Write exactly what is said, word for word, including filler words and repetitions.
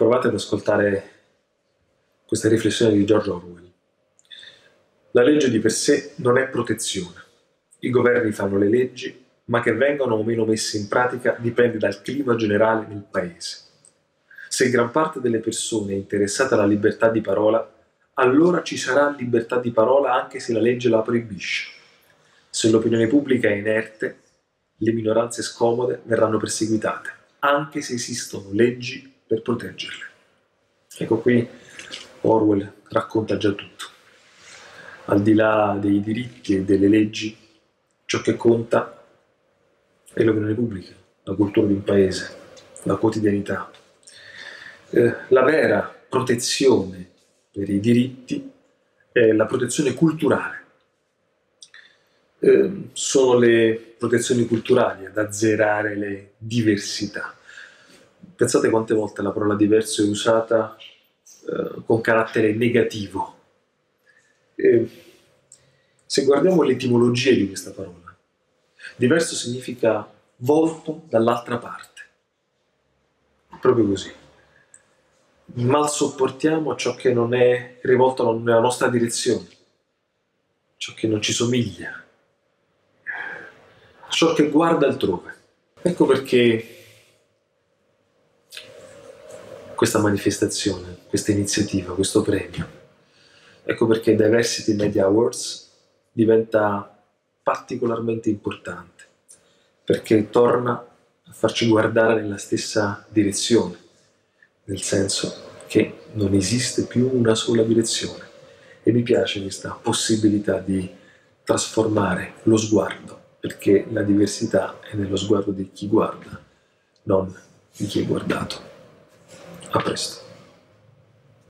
Provate ad ascoltare questa riflessione di George Orwell. La legge di per sé non è protezione. I governi fanno le leggi, ma che vengano o meno messe in pratica dipende dal clima generale nel paese. Se gran parte delle persone è interessata alla libertà di parola, allora ci sarà libertà di parola anche se la legge la proibisce. Se l'opinione pubblica è inerte, le minoranze scomode verranno perseguitate, anche se esistono leggi per proteggerle. Ecco, qui Orwell racconta già tutto. Al di là dei diritti e delle leggi, ciò che conta è l'opinione pubblica, la cultura di un paese, la quotidianità. Eh, la vera protezione per i diritti è la protezione culturale. Eh, sono le protezioni culturali ad azzerare le diversità. Pensate quante volte la parola diverso è usata eh, con carattere negativo. Eh, se guardiamo l'etimologia di questa parola, diverso significa volto dall'altra parte. Proprio così. Mal sopportiamo ciò che non è rivolto nella nostra direzione, ciò che non ci somiglia, ciò che guarda altrove. Ecco perché questa manifestazione, questa iniziativa, questo premio, ecco perché Diversity Media Awards diventa particolarmente importante, perché torna a farci guardare nella stessa direzione, nel senso che non esiste più una sola direzione. E mi piace questa possibilità di trasformare lo sguardo, perché la diversità è nello sguardo di chi guarda, non di chi è guardato. A presto.